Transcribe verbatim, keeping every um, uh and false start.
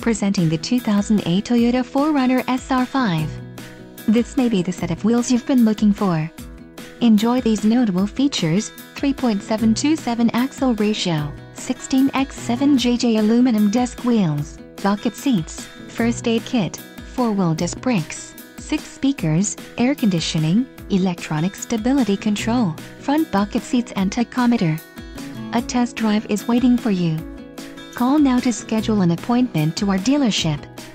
Presenting the two thousand eight Toyota four runner S R five. This may be the set of wheels you've been looking for. Enjoy these notable features: three point seven two seven axle ratio, sixteen by seven J J aluminum disc wheels, bucket seats, first aid kit, four-wheel disc brakes, six speakers, air conditioning, electronic stability control, front bucket seats and tachometer. A test drive is waiting for you. Call now to schedule an appointment to our dealership.